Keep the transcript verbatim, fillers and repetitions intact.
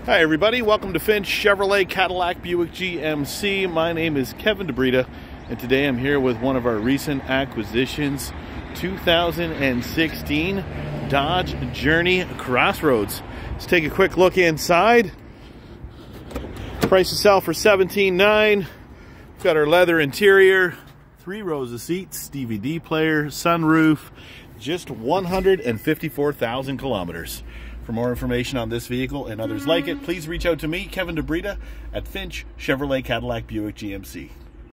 Hi everybody, welcome to Finch Chevrolet Cadillac Buick G M C. My name is Kevin Dibrita, and today I'm here with one of our recent acquisitions, two thousand sixteen Dodge Journey Crossroads. Let's take a quick look inside. Price to sell for seventeen nine hundred dollars. We've got our leather interior, three rows of seats, D V D player, sunroof, just one hundred fifty-four thousand kilometers. For more information on this vehicle and others like it, please reach out to me, Kevin Dibrita, at Finch Chevrolet Cadillac Buick G M C.